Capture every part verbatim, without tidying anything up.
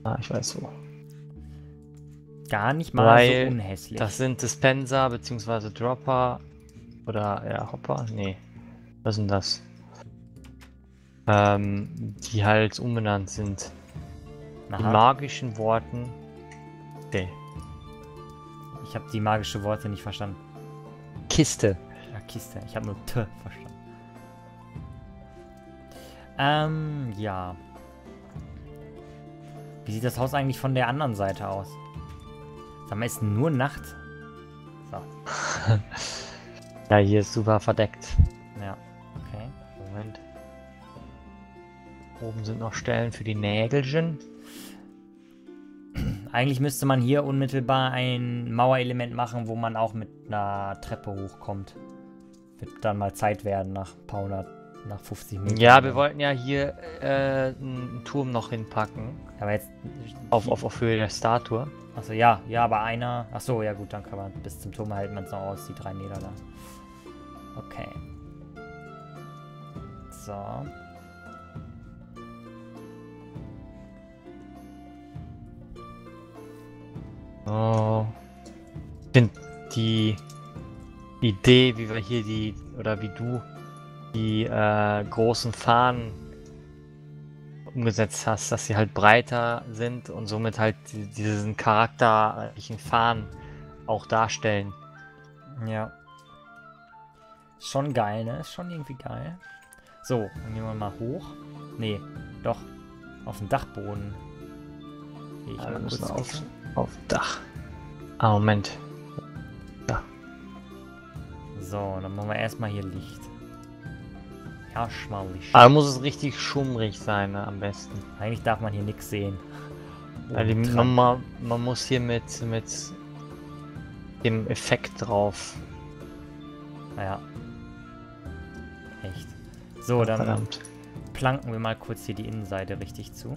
Ah, ich weiß wo. Gar nicht mal Weil so unhässlich. das sind Dispenser bzw. Dropper oder ja, Hopper? Nee. Was sind das? Ähm, die halt umbenannt sind. Aha. In magischen Worten. Nee. Ich habe die magische Worte nicht verstanden. Kiste. Ja, Kiste. Ich habe nur T verstanden. Ähm, ja. Wie sieht das Haus eigentlich von der anderen Seite aus? Sag mal, ist nur Nacht? So. Ja, hier ist super verdeckt. Ja, okay. Moment. Oben sind noch Stellen für die Nägelchen. Eigentlich müsste man hier unmittelbar ein Mauerelement machen, wo man auch mit einer Treppe hochkommt. Wird dann mal Zeit werden nach ein paar hundert, nach fünfzig Metern. Ja, wir wollten ja hier äh, einen Turm noch hinpacken. Aber jetzt... Auf, auf, auf Höhe der Statue. Achso, ja, ja, aber einer... Achso, ja gut, dann kann man bis zum Turm hält man es noch aus, die drei Meter da. Okay. So. Oh. Ich finde die Idee, wie wir hier die, oder wie du die äh, großen Fahnen umgesetzt hast, dass sie halt breiter sind und somit halt die, diesen charakterlichen Fahnen auch darstellen. Ja. Schon geil, ne? Ist schon irgendwie geil. So, dann gehen wir mal hoch. Nee, doch. Auf dem Dachboden. Gehe ich Ja, wir mal müssen kurz auf, gucken. auf Dach. Ah, Moment. Da. So, dann machen wir erstmal hier Licht. Erstmal Licht. Aber muss es richtig schummrig sein, ne, am besten. Eigentlich darf man hier nichts sehen. Weil die, Trank. man, man, man muss hier mit, mit dem Effekt drauf. Naja. Echt. So, dann Verdammt. planken wir mal kurz hier die Innenseite richtig zu.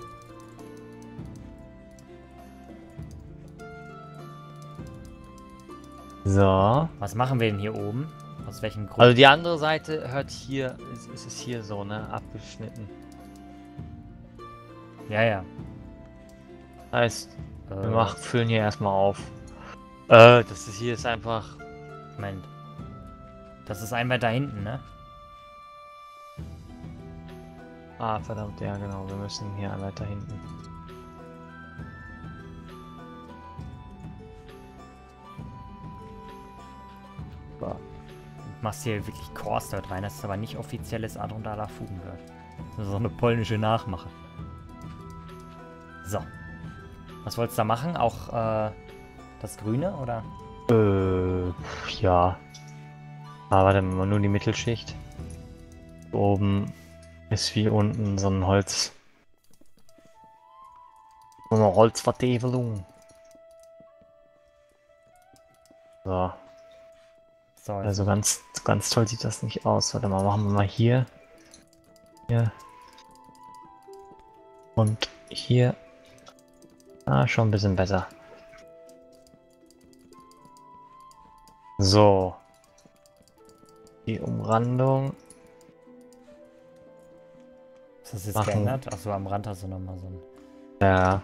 So. Was machen wir denn hier oben? Aus welchem Grund? Also die andere Seite hört hier, ist, ist es hier so, ne, abgeschnitten. ja, ja. Heißt, Äh, wir machen, füllen hier erstmal auf. Äh, das ist hier ist einfach. Moment. Das ist ein weiter hinten, ne? Ah, verdammt, ja genau, wir müssen hier weiter hinten. So. Du machst hier wirklich Core-Start rein, das ist aber nicht offizielles Adrondala Fugenwörth. Das ist so eine polnische Nachmache. So. Was wolltest du da machen? Auch äh, das Grüne, oder? Äh, ja. Aber warte mal, nur die Mittelschicht. Oben ist wie unten so ein Holz. So eine Holzvertäfelung. So. So, jetzt Also ganz, ganz toll sieht das nicht aus. Warte mal, machen wir mal hier. Hier. Und hier. Ah, schon ein bisschen besser. So. Die Umrandung. ist das jetzt machen. geändert? Achso, am Rand hast du nochmal so ein... Ja.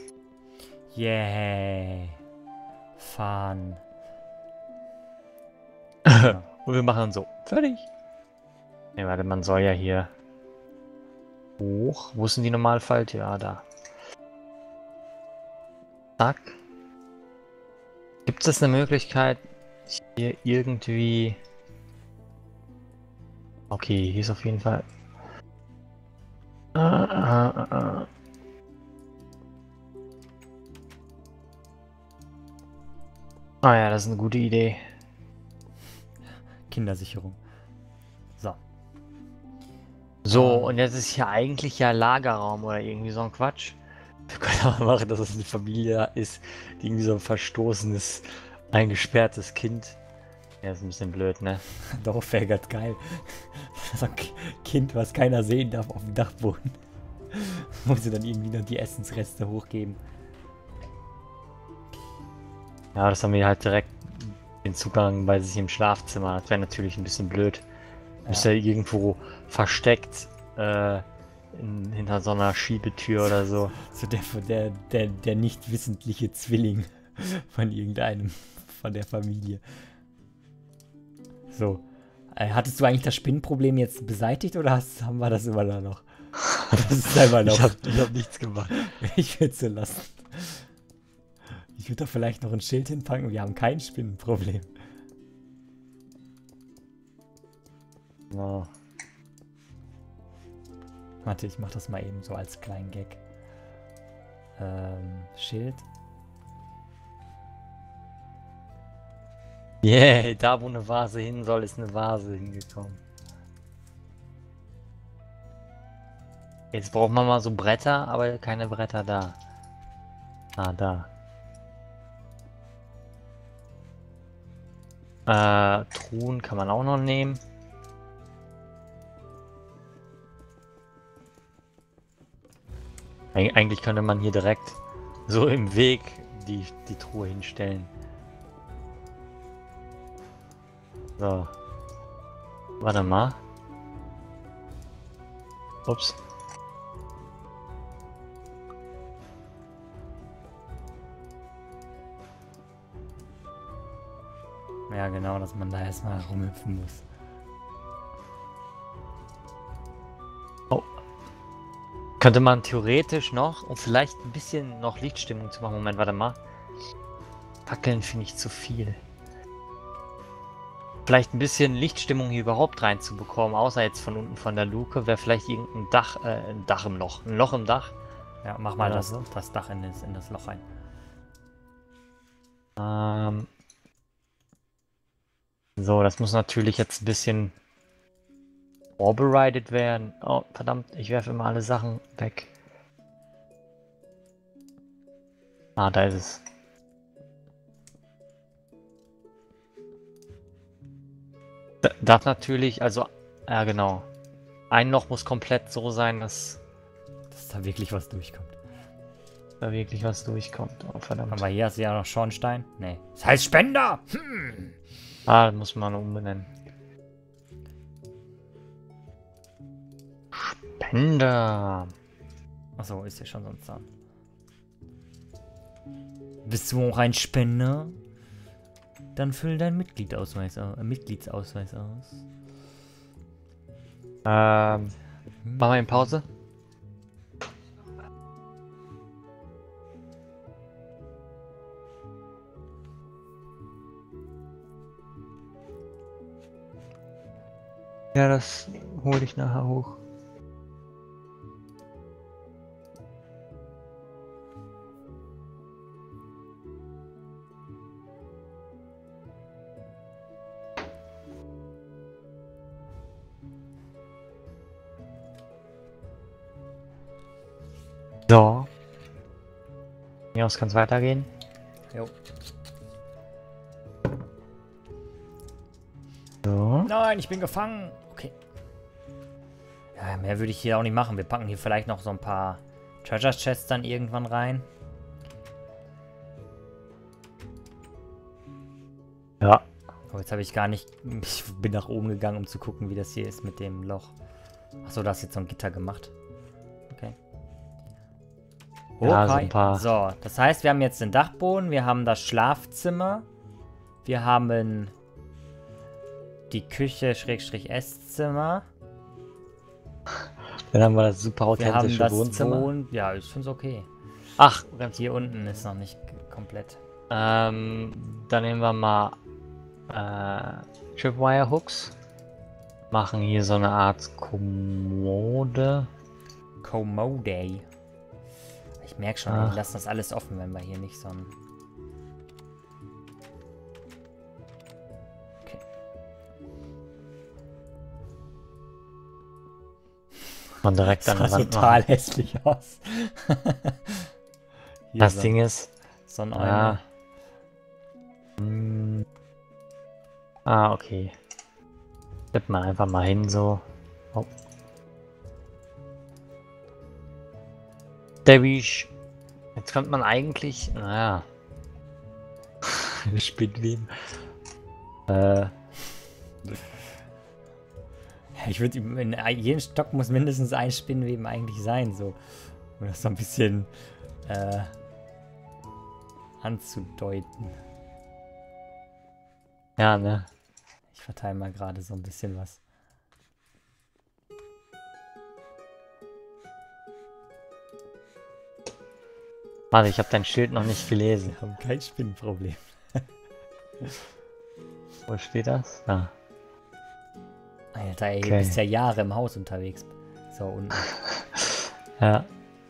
Yeah. Fahren. Und wir machen so. Fertig. Ne, warte, man soll ja hier hoch. Wo ist denn die Normalfalt? Ja, da. Zack. Gibt es eine Möglichkeit, hier irgendwie... Okay, hier ist auf jeden Fall... Ah, ah, ah. Ah ja, das ist eine gute Idee. Kindersicherung. So. So, Ähm. und jetzt ist hier eigentlich ja Lagerraum oder irgendwie so ein Quatsch. Wir können auch machen, dass es eine Familie ist, die irgendwie so ein verstoßenes, eingesperrtes Kind. Ja, ist ein bisschen blöd, ne? Darauf wäre ganz geil. So ein Kind, was keiner sehen darf auf dem Dachboden. Muss sie dann irgendwie noch die Essensreste hochgeben. Ja, das haben wir halt direkt den Zugang bei sich im Schlafzimmer. Das wäre natürlich ein bisschen blöd. Ja. Müsste ja irgendwo versteckt äh, in, hinter so einer Schiebetür oder so. So der, der, der, der nicht wissentliche Zwilling von irgendeinem, von der Familie. So. Äh, hattest du eigentlich das Spinnenproblem jetzt beseitigt oder hast, haben wir das immer noch? Das ist einfach noch. Ich hab, ich hab nichts gemacht. Ich würde es so lassen. Ich würde da vielleicht noch ein Schild hinpacken. Wir haben kein Spinnenproblem. Ja. Warte, ich mach das mal eben so als kleinen Gag. Ähm, Schild. Yeah, da wo eine Vase hin soll, ist eine Vase hingekommen. Jetzt braucht man mal so Bretter, aber keine Bretter da. Ah, da. Äh, Truhen kann man auch noch nehmen. Eig eigentlich könnte man hier direkt so im Weg die, die Truhe hinstellen. So. Warte mal. Ups. Ja, genau, dass man da erstmal rumhüpfen muss. Oh. Könnte man theoretisch noch, um vielleicht ein bisschen noch Lichtstimmung zu machen. Moment, warte mal. Fackeln finde ich zu viel. Vielleicht ein bisschen Lichtstimmung hier überhaupt reinzubekommen, außer jetzt von unten von der Luke, wäre vielleicht irgendein Dach, äh, ein Dach im Loch. Ein Loch im Dach. Ja, mach mal Oder das, so. das Dach in das, in das Loch rein. Ähm. So, das muss natürlich jetzt ein bisschen vorbereitet werden. Oh, verdammt, ich werfe immer alle Sachen weg. Ah, da ist es. D- Darf natürlich, also, ja genau. Ein Loch muss komplett so sein, dass Dass da wirklich was durchkommt. da wirklich was durchkommt. Oh, verdammt. Aber hier hast du ja noch Schornstein. Nee. Das heißt Spender! Hm. Ah, das muss man umbenennen. Spender. Achso, ist ja schon sonst da. Bist du auch ein Spender? Dann füll deinen Mitgliedausweis au äh, Mitgliedsausweis aus. Ähm, machen wir in Pause? Ja, das hole ich nachher hoch. So. Hier aus kann es weitergehen. Jo. So. Nein, ich bin gefangen. Okay. Ja, mehr würde ich hier auch nicht machen. Wir packen hier vielleicht noch so ein paar Treasure Chests dann irgendwann rein. Ja. Oh, jetzt habe ich gar nicht... Ich bin nach oben gegangen, um zu gucken, wie das hier ist mit dem Loch. Achso, da hast jetzt so ein Gitter gemacht. Okay. Ja, so Okay. ein paar. So, das heißt, wir haben jetzt den Dachboden, wir haben das Schlafzimmer, wir haben die Küche, Schrägstrich Esszimmer, Dann haben wir das super wir haben authentische das Wohnzimmer. Wohn... Ja, ich finde es okay. Ach, ganz Hier unten ist noch nicht komplett. Ähm, dann nehmen wir mal äh, Tripwire Hooks. Machen hier so eine Art Kommode. Commode. Ich merke schon, Ach. wir lassen das alles offen, wenn wir hier nicht so ein... Okay. Man direkt an Das der sah Wand total machen. hässlich aus. Hier Das so, Ding ist. so ein Ja. Eimer. Hm. Ah, okay. Tippt man einfach mal hin so. Oh. Derwisch. Jetzt könnte man eigentlich. Naja. Spinnweben. Äh. Ich würde, in jedem Stock muss mindestens ein Spinnenweben eigentlich sein, so. Um das so ein bisschen äh, anzudeuten. Ja, ne? Ich verteile mal gerade so ein bisschen was. Warte, ich habe dein Schild noch nicht gelesen. Wir haben kein Spinnenproblem. Wo steht das? Da. Alter, ey, Okay. du bist ja Jahre im Haus unterwegs. So, unten. Ja.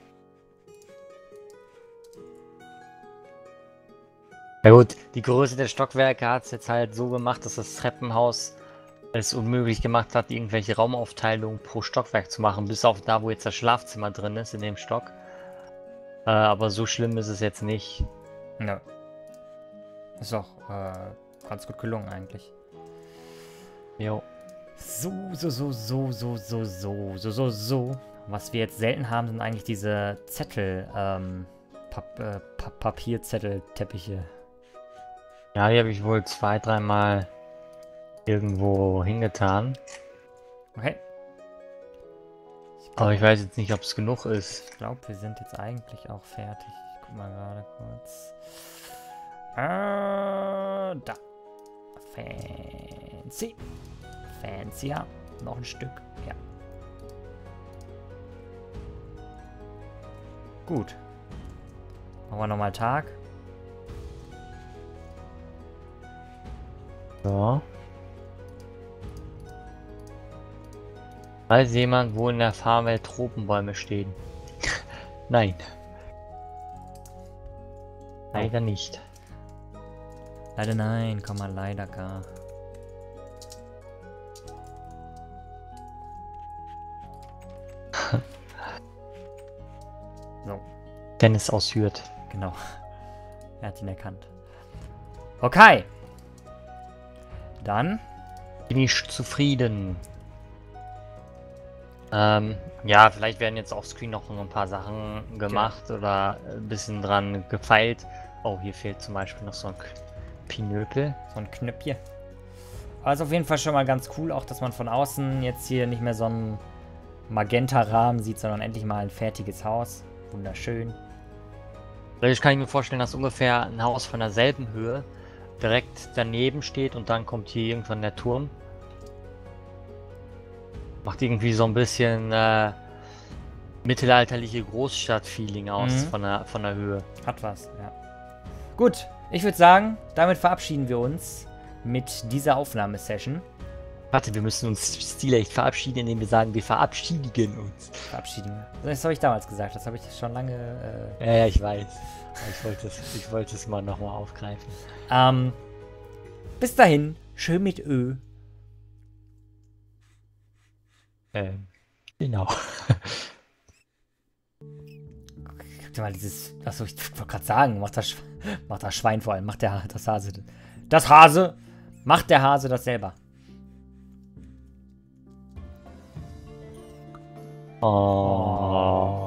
Ja gut, die Größe der Stockwerke hat es jetzt halt so gemacht, dass das Treppenhaus es unmöglich gemacht hat, irgendwelche Raumaufteilungen pro Stockwerk zu machen, bis auf da, wo jetzt das Schlafzimmer drin ist, in dem Stock. Äh, aber so schlimm ist es jetzt nicht. Ja. Ist auch äh, ganz gut gelungen eigentlich. Jo. So, so, so, so, so, so, so, so, so, so. Was wir jetzt selten haben, sind eigentlich diese Zettel, ähm, Pap äh, Pa Papierzettelteppiche. Ja, die habe ich wohl zwei, dreimal irgendwo hingetan. Okay. Aber ich weiß jetzt nicht, ob es genug ist. Ich glaube, wir sind jetzt eigentlich auch fertig. Ich guck mal gerade kurz. Äh, da. Fancy. Fancy, ja. Noch ein Stück. Ja. Gut. Machen wir nochmal Tag. So. Weiß jemand, wo in der Farmwelt Tropenbäume stehen? Nein. Leider nicht. Leider nein, komm mal, leider gar. So, Dennis aus Hürth. genau. Er hat ihn erkannt. Okay. Dann. Bin ich zufrieden. Ähm, ja, vielleicht werden jetzt auf Screen noch ein paar Sachen gemacht oder ein bisschen dran gefeilt. Oh, hier fehlt zum Beispiel noch so ein Pinöpel. So ein Knöpfchen. Also auf jeden Fall schon mal ganz cool, auch dass man von außen jetzt hier nicht mehr so einen Magenta-Rahmen sieht, sondern endlich mal ein fertiges Haus. Wunderschön. Vielleicht kann ich mir vorstellen, dass ungefähr ein Haus von derselben Höhe direkt daneben steht und dann kommt hier irgendwann der Turm. Macht irgendwie so ein bisschen äh, mittelalterliche Großstadt-Feeling aus Mhm. von, der, von der Höhe. Hat was, ja. Gut, ich würde sagen, damit verabschieden wir uns mit dieser Aufnahmesession. Warte, wir müssen uns stilecht verabschieden, indem wir sagen, wir verabschiedigen uns. Verabschieden. Das habe ich damals gesagt, das habe ich schon lange. Äh, Ja, ja, ich weiß. Ich wollte es, ich wollte es mal nochmal aufgreifen. ähm, bis dahin, schön mit Ö. Ähm, genau. Guck dir mal dieses. Achso, ich wollte gerade sagen, macht das, Sch macht das Schwein vor allem, macht der das Hase. Das Hase! Macht der Hase das selber. Oh.